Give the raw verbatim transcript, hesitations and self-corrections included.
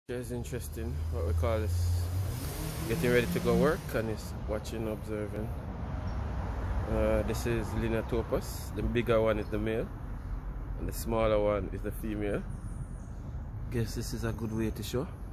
It's interesting what we call this getting ready to go work, and it's watching, observing. Uh, this is lineatopus. The bigger one is the male and the smaller one is the female. Guess this is a good way to show.